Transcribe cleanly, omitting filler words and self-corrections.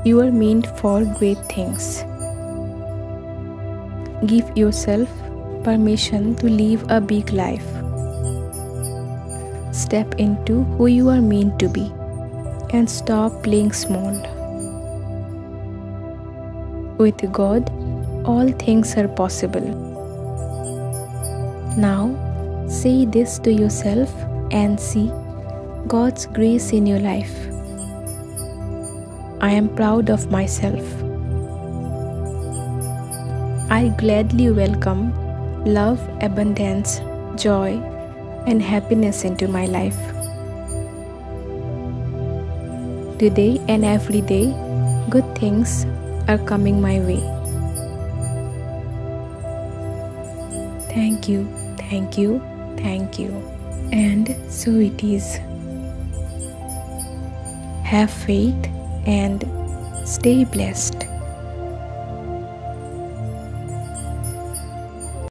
You are meant for great things. Give yourself permission to live a big life. Step into who you are meant to be and stop playing small. With God, all things are possible. Now, say this to yourself and see God's grace in your life. I am proud of myself. I gladly welcome love, abundance, joy, and happiness into my life. Today and every day, good things are coming my way. Thank you, thank you, thank you. And so it is. Have faith and stay blessed.